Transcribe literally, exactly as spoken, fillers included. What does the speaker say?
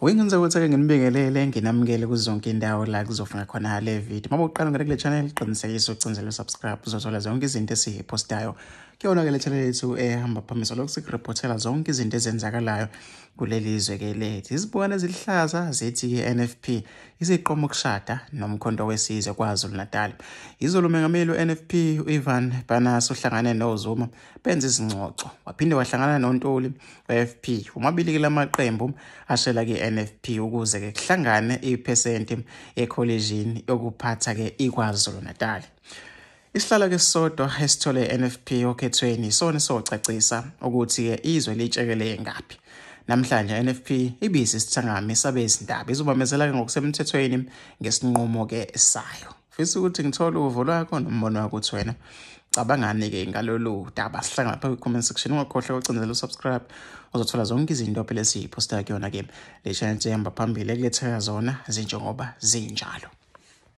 Uyingenza ukuthi ake nginibingelele nginamukele kuzo zonke indawo la kuzofika khona le video. Mama uqala ngale kule channel qinisekisa ucinzele subscribe uzothola zonke izinto esizipostayo. Kuyona ke le channel yethu ehamba phambili lokho sikureportela zonke izinto ezenzakalayo kuleli zwe ke lethu. Izibukwana ezilihlaza zithi ke N F P isiqomo ukushada nomkhonto wesizwe kwaZulu Natal. Izolo mengameli u-N F P uIvan Barnas uhlangane noZuma benza izingxoxo. Waphinde wahlangana noNtuli we-F P. Umabili ke lamaqembu ashela ke N F P ukuze ke kuhlangane iphesenti ecollegeini yokuphatha ke iKwaZulu Natal. Isihlalo ke sisodwa esithole N F P okhethweni isona socacisa ukuthi ke izwe litshekele ngapi. Namhlanje N F P ibisi sithangami sabe izindaba izobamezela ke ngokusemthethweni ngesinqumo ke sayo. Fisa ukuthi ngithola uvo lwakho nombono wakho uthi wena cabangani ke ngalolu daba. Sihlangana lapha ku-comment section, ungakhohlwa ukucindezela usubscribe uzothola zonke izinto phela esiziposta kuyona ke le channel ehamba phambili ekuletheka zona zinjengoba zinjalo.